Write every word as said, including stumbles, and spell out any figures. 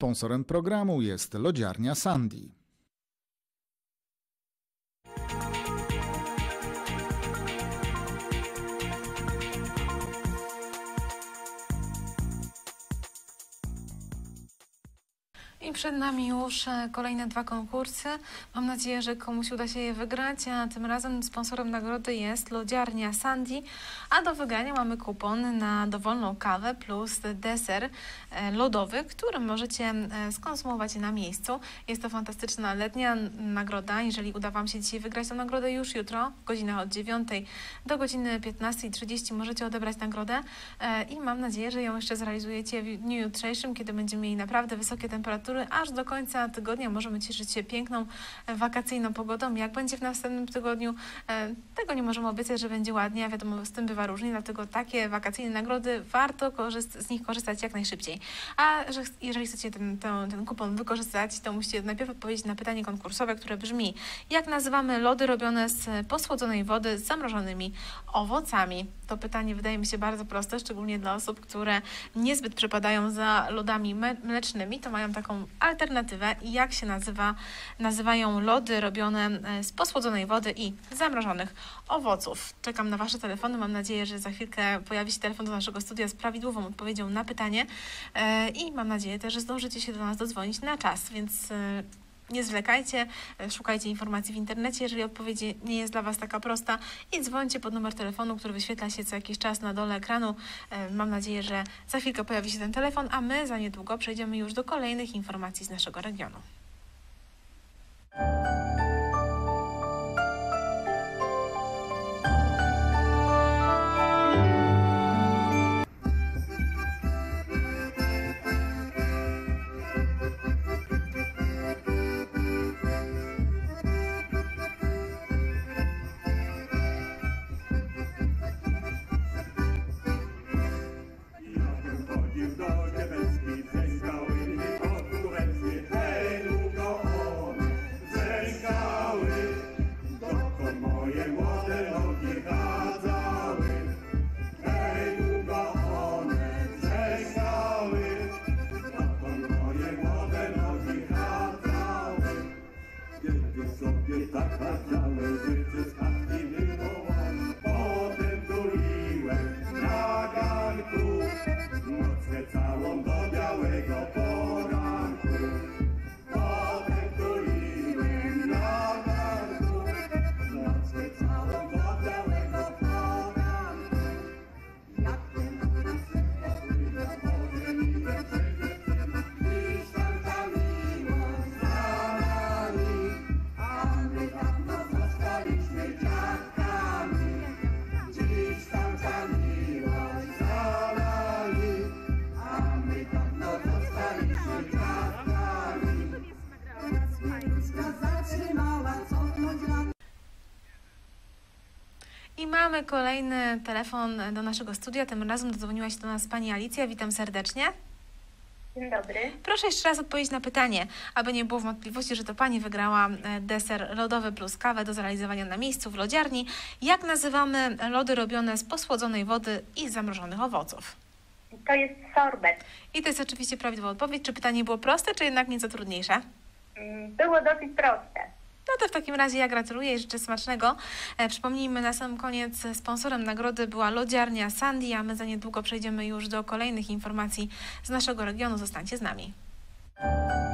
Sponsorem programu jest lodziarnia Sandy. I przed nami już kolejne dwa konkursy. Mam nadzieję, że komuś uda się je wygrać, a tym razem sponsorem nagrody jest lodziarnia Sandy, a do wygrania mamy kupon na dowolną kawę plus deser lodowy, który możecie skonsumować na miejscu. Jest to fantastyczna letnia nagroda. Jeżeli uda Wam się dzisiaj wygrać tę nagrodę, już jutro w godzinach od dziewiątej do godziny piętnastej trzydzieści możecie odebrać nagrodę i mam nadzieję, że ją jeszcze zrealizujecie w dniu jutrzejszym, kiedy będziemy mieli naprawdę wysokie temperatury. Aż do końca tygodnia możemy cieszyć się piękną, wakacyjną pogodą. Jak będzie w następnym tygodniu, tego nie możemy obiecać, że będzie ładnie, a wiadomo, z tym bywa różnie, dlatego takie wakacyjne nagrody warto z nich korzystać jak najszybciej. A że jeżeli chcecie ten, ten, ten kupon wykorzystać, to musicie najpierw odpowiedzieć na pytanie konkursowe, które brzmi: jak nazywamy lody robione z posłodzonej wody z zamrożonymi owocami? To pytanie wydaje mi się bardzo proste, szczególnie dla osób, które niezbyt przepadają za lodami mlecznymi, to mają taką alternatywę. Jak się nazywa, nazywają lody robione z posłodzonej wody i zamrożonych owoców? Czekam na Wasze telefony. Mam nadzieję, że za chwilkę pojawi się telefon do naszego studia z prawidłową odpowiedzią na pytanie i mam nadzieję też, że zdążycie się do nas dodzwonić na czas, więc nie zwlekajcie, szukajcie informacji w internecie, jeżeli odpowiedź nie jest dla Was taka prosta, i dzwońcie pod numer telefonu, który wyświetla się co jakiś czas na dole ekranu. Mam nadzieję, że za chwilkę pojawi się ten telefon, a my za niedługo przejdziemy już do kolejnych informacji z naszego regionu. I mamy kolejny telefon do naszego studia. Tym razem dodzwoniła się do nas pani Alicja. Witam serdecznie. Dzień dobry. Proszę jeszcze raz odpowiedzieć na pytanie, aby nie było wątpliwości, że to pani wygrała deser lodowy plus kawę do zrealizowania na miejscu w lodziarni. Jak nazywamy lody robione z posłodzonej wody i zamrożonych owoców? To jest sorbet. I to jest oczywiście prawidłowa odpowiedź. Czy pytanie było proste, czy jednak nieco trudniejsze? Było dosyć proste. No to w takim razie ja gratuluję i życzę smacznego. E, przypomnijmy na sam koniec, sponsorem nagrody była lodziarnia Sandy, a my za niedługo przejdziemy już do kolejnych informacji z naszego regionu. Zostańcie z nami.